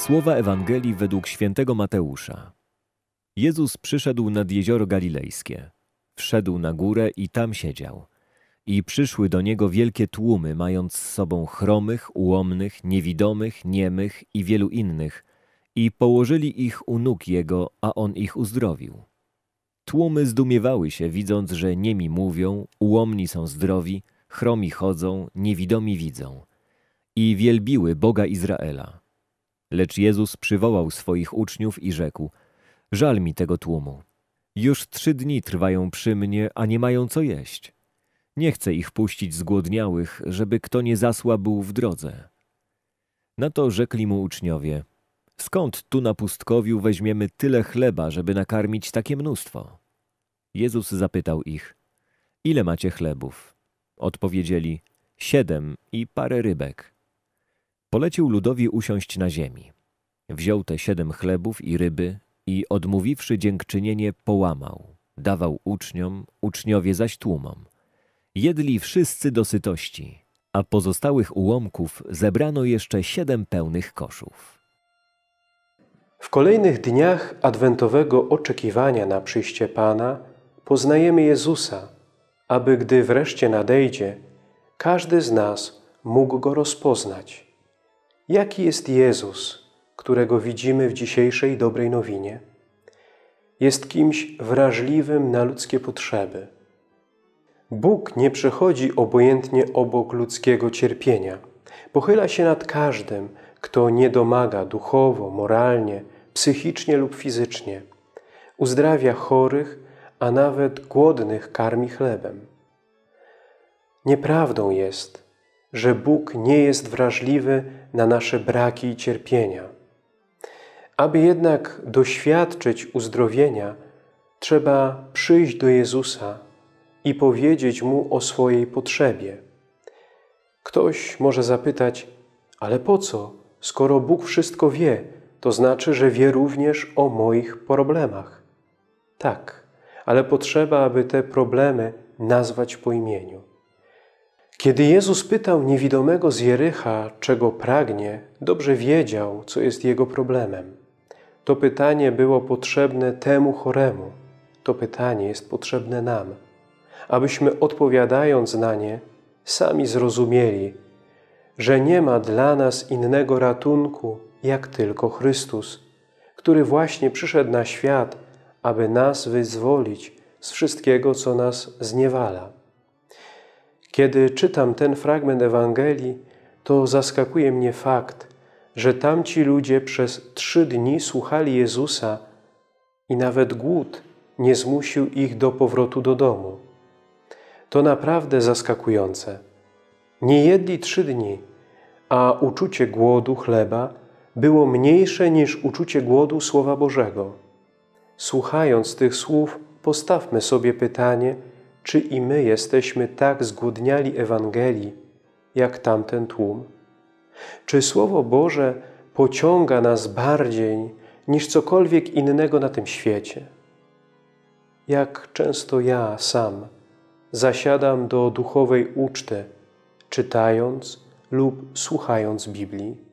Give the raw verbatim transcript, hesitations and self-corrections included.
Słowa Ewangelii według świętego Mateusza. Jezus przyszedł nad jezioro Galilejskie. Wszedł na górę i tam siedział. I przyszły do Niego wielkie tłumy, mając z sobą chromych, ułomnych, niewidomych, niemych i wielu innych, i położyli ich u nóg Jego, a On ich uzdrowił. Tłumy zdumiewały się, widząc, że niemi mówią, ułomni są zdrowi, chromi chodzą, niewidomi widzą. I wielbiły Boga Izraela. Lecz Jezus przywołał swoich uczniów i rzekł: żal mi tego tłumu. Już trzy dni trwają przy mnie, a nie mają co jeść. Nie chcę ich puścić zgłodniałych, żeby kto nie zasłabł w drodze. Na to rzekli mu uczniowie: skąd tu na pustkowiu weźmiemy tyle chleba, żeby nakarmić takie mnóstwo? Jezus zapytał ich: ile macie chlebów? Odpowiedzieli: siedem i parę rybek. Polecił ludowi usiąść na ziemi. Wziął te siedem chlebów i ryby i odmówiwszy dziękczynienie, połamał. Dawał uczniom, uczniowie zaś tłumom. Jedli wszyscy do sytości, a pozostałych ułomków zebrano jeszcze siedem pełnych koszów. W kolejnych dniach adwentowego oczekiwania na przyjście Pana poznajemy Jezusa, aby gdy wreszcie nadejdzie, każdy z nas mógł Go rozpoznać. Jaki jest Jezus, którego widzimy w dzisiejszej dobrej nowinie? Jest kimś wrażliwym na ludzkie potrzeby. Bóg nie przechodzi obojętnie obok ludzkiego cierpienia. Pochyla się nad każdym, kto nie domaga duchowo, moralnie, psychicznie lub fizycznie. Uzdrawia chorych, a nawet głodnych karmi chlebem. Nieprawdą jest, że Bóg nie jest wrażliwy na nasze braki i cierpienia. Aby jednak doświadczyć uzdrowienia, trzeba przyjść do Jezusa i powiedzieć Mu o swojej potrzebie. Ktoś może zapytać: ale po co, skoro Bóg wszystko wie, to znaczy, że wie również o moich problemach. Tak, ale potrzeba, aby te problemy nazwać po imieniu. Kiedy Jezus pytał niewidomego z Jericha, czego pragnie, dobrze wiedział, co jest jego problemem. To pytanie było potrzebne temu choremu. To pytanie jest potrzebne nam, abyśmy odpowiadając na nie, sami zrozumieli, że nie ma dla nas innego ratunku, jak tylko Chrystus, który właśnie przyszedł na świat, aby nas wyzwolić z wszystkiego, co nas zniewala. Kiedy czytam ten fragment Ewangelii, to zaskakuje mnie fakt, że tamci ludzie przez trzy dni słuchali Jezusa i nawet głód nie zmusił ich do powrotu do domu. To naprawdę zaskakujące. Nie jedli trzy dni, a uczucie głodu chleba było mniejsze niż uczucie głodu Słowa Bożego. Słuchając tych słów, postawmy sobie pytanie, czy i my jesteśmy tak zgłodniali Ewangelii, jak tamten tłum? Czy Słowo Boże pociąga nas bardziej niż cokolwiek innego na tym świecie? Jak często ja sam zasiadam do duchowej uczty, czytając lub słuchając Biblii?